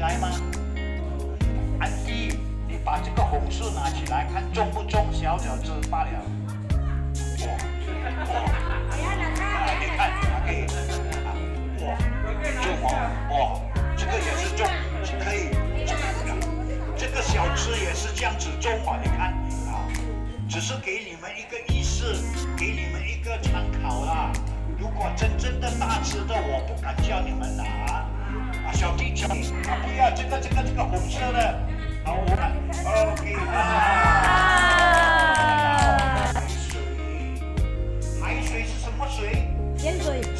来吗？安迪，你把这个红色拿起来，看重不重，小小只罢了。哇，你看，可以，哇，重哦，哇，这个也是重，是可以，这个小只也是这样子重哦，你看啊，只是给你们一个意思，给你们一个参考啦。如果真正的大只的，我不敢叫你们拿啊，小弟小弟啊，不要这个红色的，好，我看 ，OK 海水是什么水？ 盐水。